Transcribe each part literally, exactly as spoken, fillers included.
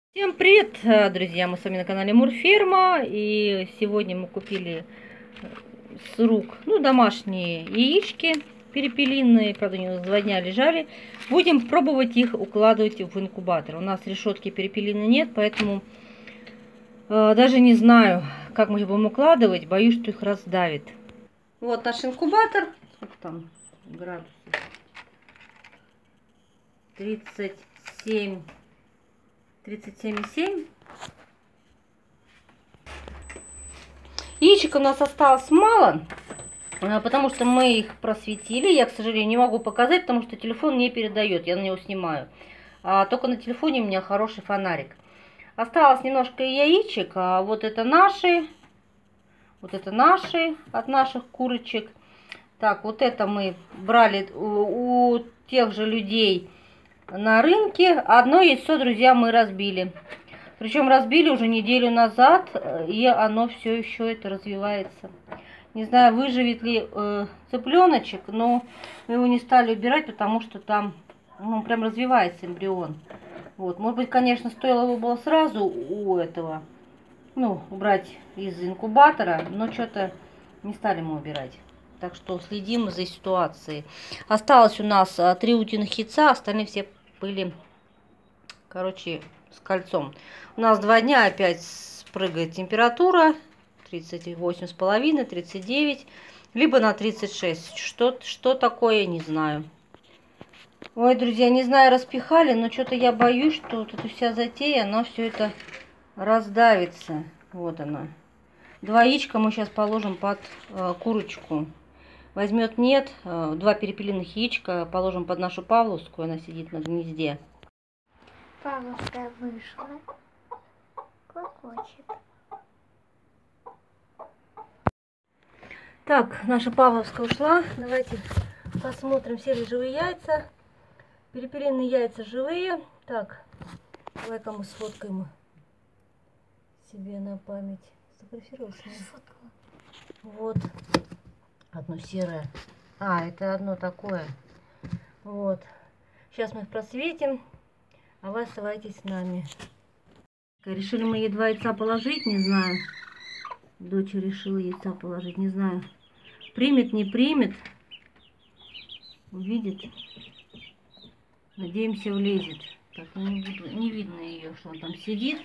Всем привет, друзья! Мы с вами на канале Мурферма, и сегодня мы купили с рук, ну, домашние яички перепелиные, правда, у них два дня лежали. Будем пробовать их укладывать в инкубатор. У нас решетки перепелиной нет, поэтому э, даже не знаю, как мы их будем укладывать. Боюсь, что их раздавит. Вот наш инкубатор. Сколько там градусов? тридцать семь. тридцать семь и семь. Яичек у нас осталось мало, потому что мы их просветили. Я, к сожалению, не могу показать, потому что телефон не передает, я на него снимаю. А только на телефоне у меня хороший фонарик. Осталось немножко яичек, а вот это наши, вот это наши, от наших курочек. Так, вот это мы брали у, у тех же людей на рынке. Одно яйцо, друзья, мы разбили. Причем разбили уже неделю назад, и оно все еще это развивается. Не знаю, выживет ли э, цыпленочек, но мы его не стали убирать, потому что там, ну, прям развивается эмбрион. Вот, может быть, конечно, стоило его было сразу у этого, ну, убрать из инкубатора, но что-то не стали мы убирать. Так что следим за ситуацией. Осталось у нас три утиных яйца, остальные все были, короче, с кольцом. У нас два дня опять прыгает температура тридцать восемь с половиной, тридцать девять, либо на тридцать шесть. Что, что такое, не знаю. Ой, друзья, не знаю, распихали, но что-то я боюсь, что вот эта вся затея, она все это раздавится. Вот она. Два яичка мы сейчас положим под э, курочку. Возьмет нет, э, два перепелиных яичка положим под нашу Павловскую, она сидит на гнезде. Павловская вышла, клокочет. Так, наша Павловская ушла. Давайте посмотрим, все ли живые яйца. Перепелиные яйца живые. Так, давай-ка мы сфоткаем себе на память. Сфотографировался? Вот. Одно серое. А, это одно такое. Вот. Сейчас мы их просветим. А вы оставайтесь с нами. Решили мы ей два яйца положить, не знаю. Дочь решила яйца положить, не знаю. Примет, не примет. Увидит. Надеемся, влезет. Так, ну не, буду, не видно ее, что он там сидит.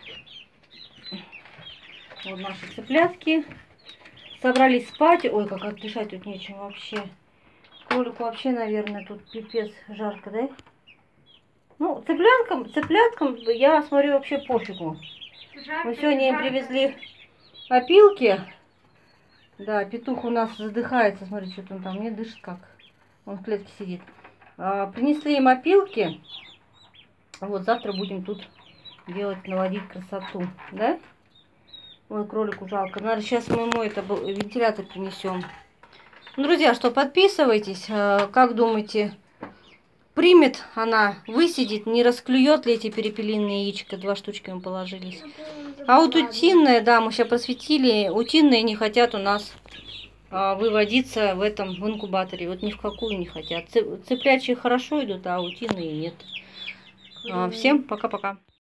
Вот наши цыплятки. Собрались спать. Ой, как отдышать тут нечем вообще. Кролику вообще, наверное, тут пипец жарко, да? Ну, цыпляткам, цыпляткам, я смотрю, вообще пофигу. Жарко, мы сегодня им привезли опилки. Да, петух у нас задыхается. Смотрите, что он там не дышит как. Он в клетке сидит. А, принесли им опилки. Вот завтра будем тут делать, наводить красоту. Да? Ой, кролику жалко. Надо сейчас мы ему это вентилятор принесем. Ну, друзья, что, подписывайтесь. Как думаете, примет она, высидит, не расклюет ли эти перепелиные яички? Два штучки мы положились. А вот утиные, да, мы сейчас просветили. Утиные не хотят у нас а, выводиться в этом в инкубаторе. Вот ни в какую не хотят. Цыплячьи хорошо идут, а утиные нет. А, всем пока-пока.